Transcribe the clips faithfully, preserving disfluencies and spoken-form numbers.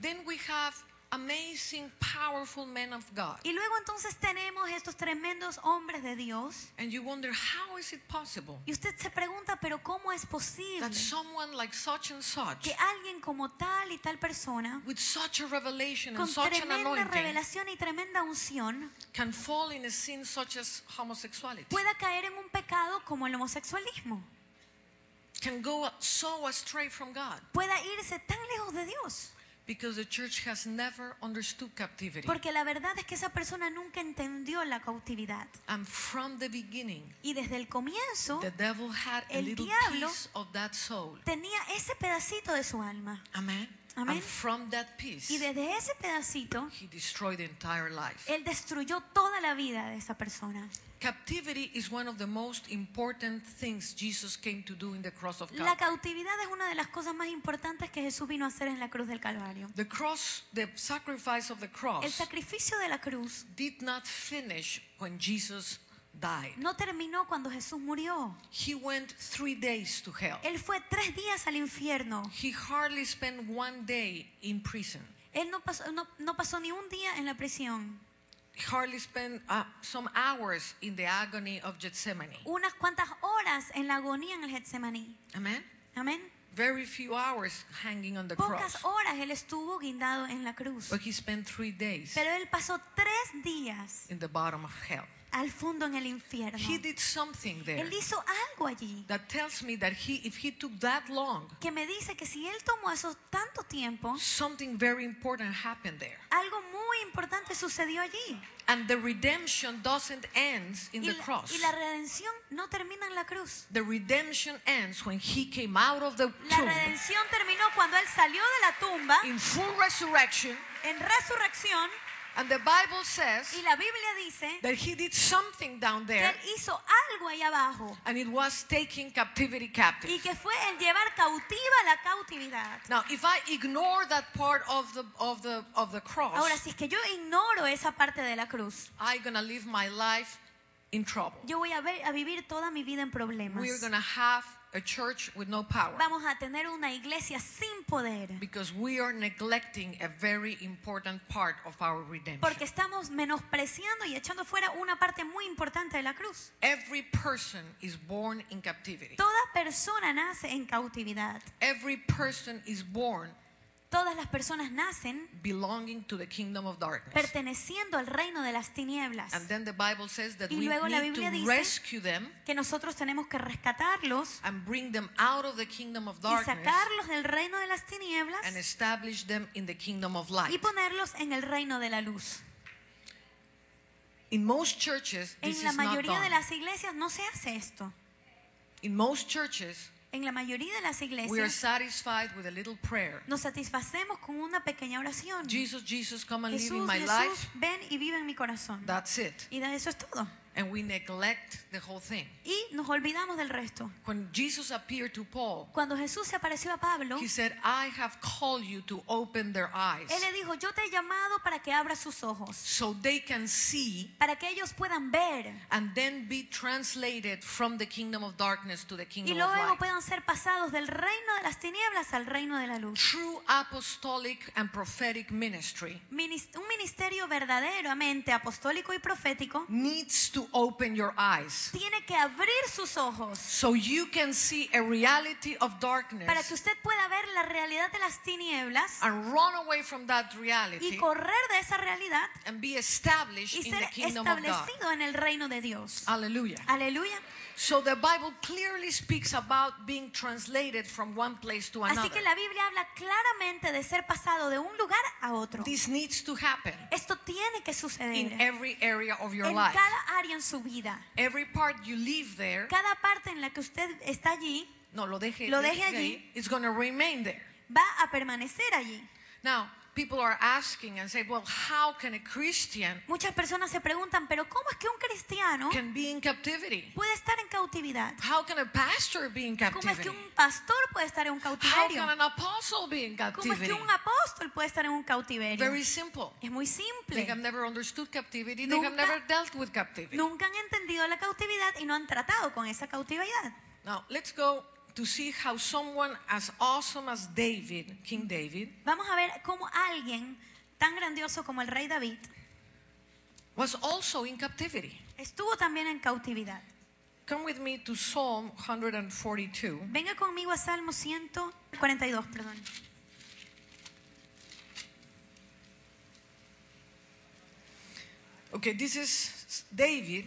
then we have amazing, powerful men of God. Y luego entonces tenemos estos tremendos hombres de Dios. And you wonder, how is it possible Y usted se pregunta, pero ¿cómo es posible that someone like such and such, que alguien como tal y tal persona, with such a revelation con and such an tremenda anointing, revelación y tremenda unción, can fall in a sin such as homosexuality, pueda caer en un pecado como el homosexualismo? can go so astray from God? Pueda irse tan lejos de Dios. Because the church has never understood captivity. Porque la verdad es que esa persona nunca entendió la cautividad. And from the beginning, Y desde el comienzo, the devil had a el little diablo piece of that soul. tenía ese pedacito de su alma. Amen. Amen. And from that piece, Y desde ese pedacito, he destroyed the entire life. él destruyó toda la vida de esa persona. Captivity is one of the most important things Jesus came to do in the cross of La Calvary. cautividad es una de las cosas más importantes que Jesús vino a hacer en la cruz del Calvario. The cross, the sacrifice of the El cross, sacrificio de la cruz did not finish when Jesus died. no terminó cuando Jesús murió. He went three days to hell. Él fue tres días al infierno. He hardly spent one day in prison. Él no pasó, no, no pasó ni un día en la prisión. Hardly spent uh, some hours in the agony of Gethsemane. Unas cuantas horas en la agonía en el Getsemaní. Amen. Amén. Very few hours hanging on the Pocas cross. horas él estuvo guindado en la cruz. But he spent three days Pero él pasó tres días in the bottom of hell. al fondo en el infierno. He did something there Él hizo algo allí that tells me that he, if he took that long, que me dice que si él tomó eso tanto tiempo, something very important happened there. algo muy importante sucedió allí. And the redemption doesn't end in Y the la, cross. y la redención no termina en la cruz. The redemption ends when he came out of the La tomb redención terminó cuando él salió de la tumba in full resurrection. en resurrección. And the Bible says Y la Biblia dice that he did something down que there, él hizo algo ahí abajo and it was taking captivity captive. y que fue el llevar cautiva la cautividad. Now, if I ignore that part of the of the of the cross, Ahora, si es que yo ignoro esa parte de la cruz, I'm gonna live my life in trouble. yo voy a, ver, a vivir toda mi vida en problemas. We're gonna have a church with no power Vamos a tener una iglesia sin poder because we are neglecting a very important part of our redemption. porque estamos menospreciando y echando fuera una parte muy importante de la cruz. Every person is born in captivity. Toda persona nace en cautividad. Every person is born Todas las personas nacen belonging to the kingdom of darkness. perteneciendo al reino de las tinieblas. And then the Bible says that Y we luego la need to Biblia dice rescue them que nosotros tenemos que rescatarlos and bring them out of the kingdom of y darkness sacarlos del reino de las tinieblas and establish them in the kingdom of y light. ponerlos en el reino de la luz. In most churches, this En la is not mayoría de done. las iglesias no se hace esto. In most churches, En la mayoría de las we are iglesias satisfied with a little prayer. nos satisfacemos con una pequeña oración. Jesus, Jesus, come and live in Jesús, my Jesús, life. ven y vive en mi corazón. That's it. Y de eso es todo. And we neglect the whole thing. Y nos olvidamos del resto. When Jesus appeared to Paul, Cuando Jesús se apareció a Pablo, he said, I have called you to open their eyes él le dijo, yo te he llamado para que abras sus ojos, so they can see para que ellos puedan ver and then be translated from the kingdom of darkness to the y kingdom of luego light. puedan ser pasados del reino de las tinieblas al reino de la luz. True apostolic and prophetic ministry Minis- Un ministerio verdaderamente apostólico y profético needs to open your eyes tiene que abrir sus ojos so you can see a reality of para darkness que usted pueda ver la realidad de las tinieblas and run away from that y reality correr de esa realidad and be established y in the ser kingdom of God. establecido en el reino de Dios. Hallelujah. Aleluya. So the Bible clearly speaks about being translated from one place to Así another. que la Biblia habla claramente de ser pasado de un lugar a otro. This needs to happen Esto tiene que in suceder every area of your en life. cada área en su vida. Every part you live there, Cada parte en la que usted está allí no lo deje, Lo deje deje allí. ahí, it's going to remain there. va a permanecer allí. Now, people are asking and say, well, how can a Christian Muchas personas se preguntan, pero ¿cómo es que un cristiano can be in captivity? puede estar en cautividad? How can a pastor be in ¿Cómo es captivity? que un pastor puede estar en un How cautiverio? can an apostle be in ¿Cómo es captivity? que un apóstol puede estar en un cautiverio? Very simple. Es muy They simple. have never understood captivity. They have Nunca- never dealt with captivity. Nunca han entendido la cautividad y no han tratado con esa cautividad. Now, let's go to see how someone as awesome as David, King David, vamos a ver cómo alguien tan grandioso como el rey David was also in captivity. estuvo también en cautividad. Come with me to Psalm one forty-two. Venga conmigo a Salmo ciento cuarenta y dos, perdón. Okay, this is David.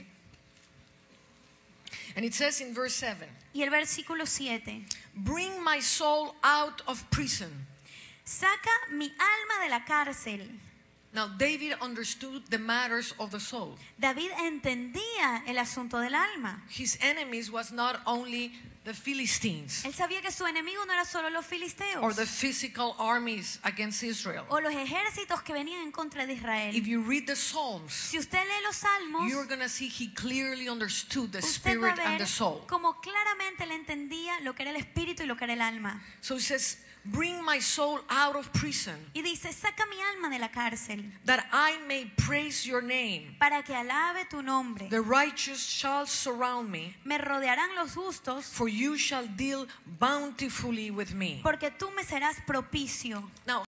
And it says in verse seven, Y el versículo siete. bring my soul out of prison. Saca mi alma de la cárcel. Now, David understood the matters of the soul. David entendía el asunto del alma. His enemies was not only the Philistines Él sabía que su enemigo no era solo los or filisteos the physical armies against Israel. o los ejércitos que venían en contra de Israel. If you read the Psalms, Si usted lee los salmos, you're going to see he clearly understood the usted va a spirit and the ver soul. cómo claramente él entendía lo que era el espíritu y lo que era el alma. So he says, bring my soul out of prison, Y dice, saca mi alma de la cárcel that I may praise your name. para que alabe tu nombre. The righteous shall surround me, Me rodearán los justos for you shall deal bountifully with me. porque tú me serás propicio. Now,